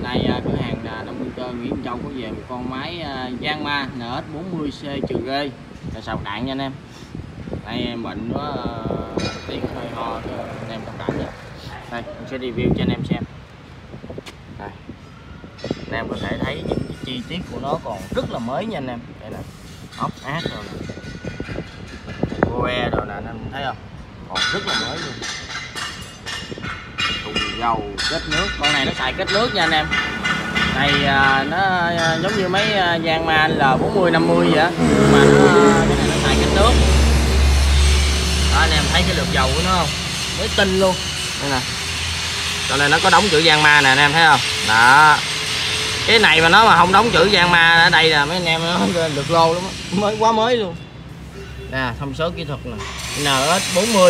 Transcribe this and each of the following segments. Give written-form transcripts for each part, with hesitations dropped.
nay cửa hàng Nông Nguyên Cơ Nguyễn Châu có về một con máy Yanmar NS40C trừ rê là sạc đạn nha anh em. Đây em bệnh quá tiếng hơi ho anh em thông cảm nha. Đây mình sẽ review cho anh em xem. Đây anh em có thể thấy những cái chi tiết của nó còn rất là mới nha anh em. Đây nè, ốc át rồi nè, goe rồi nè, anh em thấy không, còn rất là mới luôn. Thùng dầu kết nước, con này nó xài kết nước nha anh em. Này nó giống như mấy Yanmar L40-50 vậy á, mà cái này nó xài kết nước. Đó, anh em thấy cái lượt dầu của nó không, mới tinh luôn. Đây nè, cho nên nó có đóng chữ Yanmar nè anh em thấy không. Đó, cái này mà nó mà không đóng chữ Yanmar ở đây là mấy anh em nó được lô lắm, mới quá mới luôn. Nè, thông số kỹ thuật nè, NS40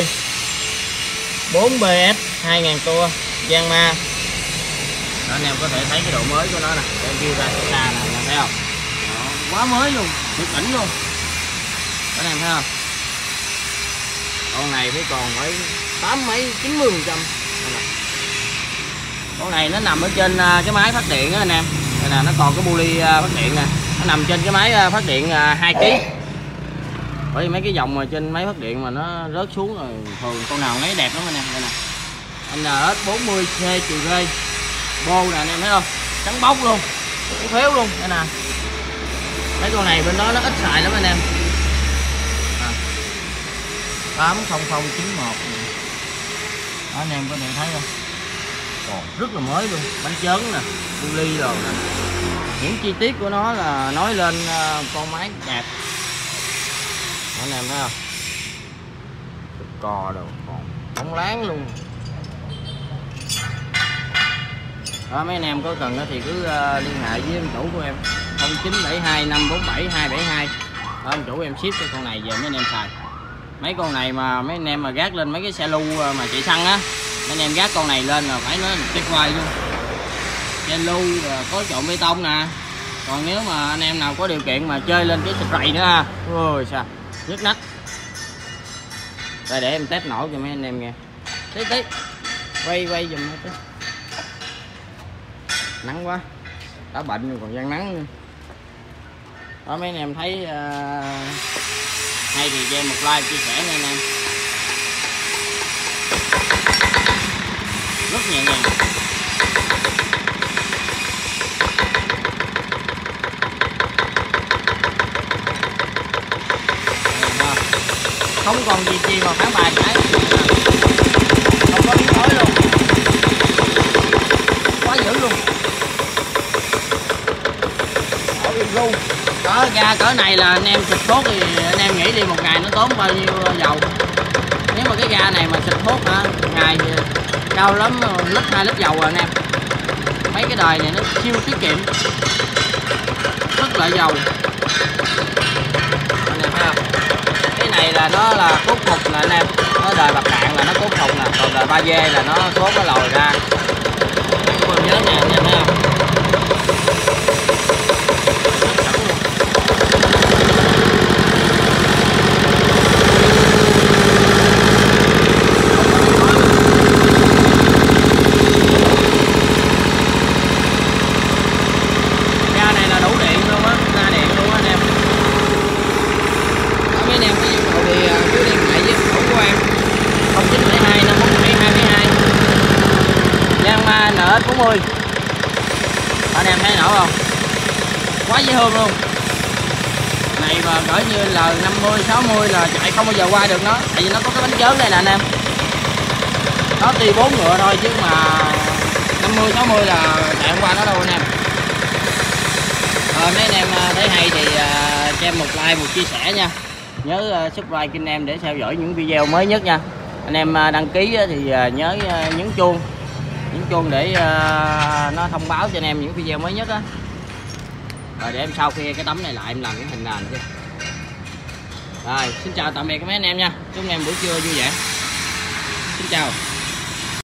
4BS 2000 tua Yanmar. Đó, anh em có thể thấy cái độ mới của nó nè, em kêu ra xa nè, anh em thấy không. Đó, quá mới luôn, tuyệt đỉnh luôn. Đó, anh em thấy không, con này phải còn phải 8 mấy 90%. Con này nó nằm ở trên cái máy phát điện á anh em. Đây nè, nó còn cái bu ly phát điện nè, nó nằm trên cái máy phát điện 2 kg. Bởi vì mấy cái dòng mà trên máy phát điện mà nó rớt xuống rồi thường con nào lấy đẹp lắm anh em. Đây nè, NS40C trừ rê bô nè anh em thấy không, trắng bóc luôn, cái phéo luôn. Đây nè, mấy con này bên đó nó ít xài lắm anh em. 80091 đó, anh em có thể thấy không, còn rất là mới luôn. Bánh chớn nè, bu ly rồi nè, những chi tiết của nó là nói lên con máy đẹp. Đó, anh em thấy không, cò đồ còn bóng láng luôn. Đó, mấy anh em có cần thì cứ liên hệ với ông chủ của em 0972 547 272. Đó, ông chủ em ship cho con này về mấy anh em xài. Mấy con này mà mấy anh em mà gác lên mấy cái xe lu mà chạy xăng á, mấy anh em gác con này lên là phải nói tuyệt vời luôn. Xe lu có trộn bê tông nè. Còn nếu mà anh em nào có điều kiện mà chơi lên cái spray nữa ha, ôi sao nhức nách. Đây để em test nổ cho mấy anh em nghe. Tí quay giùm tí. Nắng quá, đã bệnh rồi còn gian nắng nữa. Đó, mấy anh em thấy hay thì cho em một like chia sẻ nha anh em. Rất nhẹ nhàng. Không còn gì chi mà phản bài cái, không có tiếng nói luôn, quá dữ luôn. Luôn đó, ga cỡ này là anh em xịt hốt thì anh em nghĩ đi một ngày nó tốn bao nhiêu dầu. Nếu mà cái ga này mà xịt hốt hả, ngày thì cao lắm lít 2 lít dầu rồi anh em. Mấy cái đời này nó siêu tiết kiệm, rất là dầu anh em thấy không. Cái này là nó là cốt thục nè anh em, nó đời bạc đạn là nó cốt thục nè, còn đời 3V là nó cốt nó lồi ra. Các bạn nhớ nè anh em thấy không. NS40 anh em thấy nổi không, quá dễ thương luôn. Này mà cỡ như L50 60 là chạy không bao giờ qua được nó, tại vì nó có cái bánh chớn đây nè anh em. Nó tuy 4 ngựa thôi chứ mà 50 60 là chạy không qua nó đâu anh em. Rồi mấy anh em thấy hay thì cho em một like một chia sẻ nha. Nhớ subscribe kênh em để theo dõi những video mới nhất nha. Anh em đăng ký thì nhớ nhấn chuông để nó thông báo cho anh em những video mới nhất á. Rồi để em sau khi cái tấm này lại em làm cái hình nền chứ. Rồi xin chào tạm biệt các mấy anh em nha, chúc anh em buổi trưa vui vẻ, xin chào.